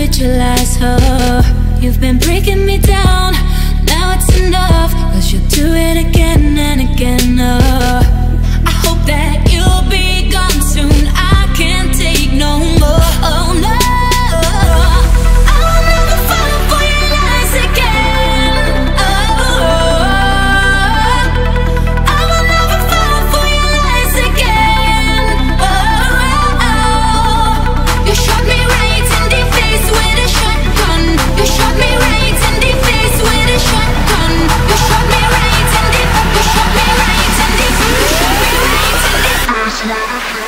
visualize her. You've been breaking me down, now it's enough, 'cause you'll do it again and again. I hope that you'll be gone soon, I can't take no more. Oh no, I'll never fall for your lies again. Oh, I will never fall for your lies again. Oh, you shot me right in the face with a shotgun. You shot me right in the face with a shotgun. You shot me right in the, you shot me right in the, you shot me right in the face with a shotgun.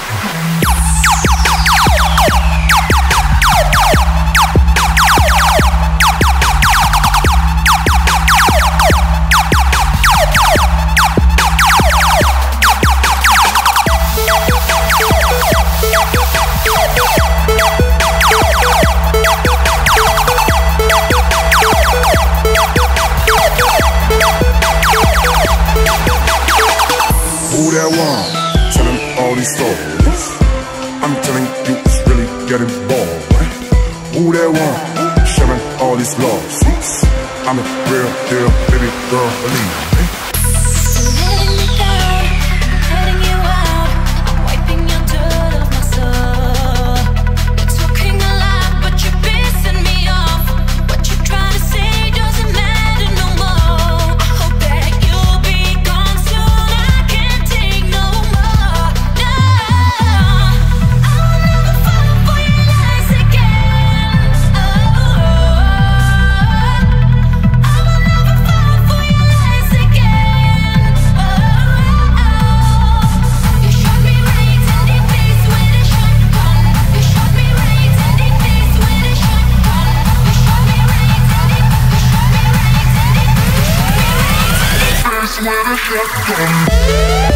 Who that one? Telling all these stories. I'm telling you it's really getting bored. Who that one? Sharing all these loves. I'm a real deal, baby girl, believe me. Letting me down, letting you out, I'm wiping your dirt off my soul. You're talking a lot, but you're pissing me off. What you trying to say doesn't matter no more. I hope that you'll be gone soon, I can't take no more. No, I'll never fall for your lies again. Oh, I will never fall for your lies again. Oh, you shot me right in the face with a shotgun. You shot me right in the face with a shotgun. You shot me right in the, you shot me right in the, you shot me right in the face with a shotgun.